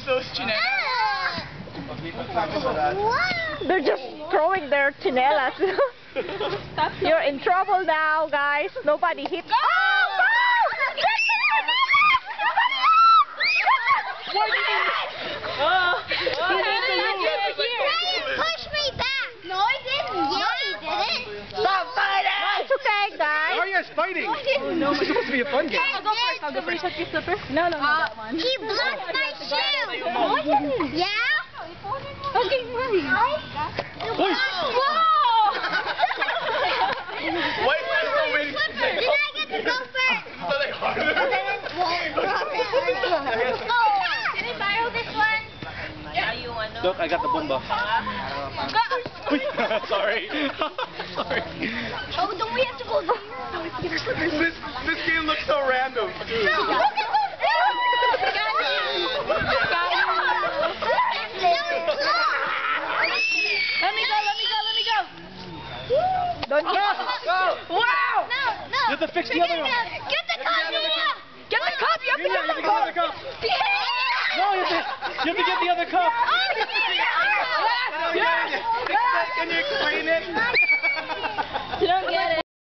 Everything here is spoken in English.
use those chinelas? They're just throwing their chinelas. You're in trouble now, guys. Nobody hit. Oh, no! Push me back. No, I didn't. Yeah, he didn't. Stop fighting! It's okay, guys. Why are you guys fighting? Oh, no, it's supposed to be a fun game. I'll go first. I'll go first. Touch your slipper? No, that one. He blocked my shoe. No, I didn't. Yeah? Okay, wait. Wait. Whoa! Wait, I'm still waiting. Did I get to go first? Can I borrow this one? Look, I got the boomba. Sorry. Sorry. Oh, don't we have to go there? This game looks so random. Let me go. Don't go. Wow! No. You have to fix the other one. Get the cup! Get the cup. You have to get the The other cup. cup. No, you have to get the other cup. Oh, Can you explain it?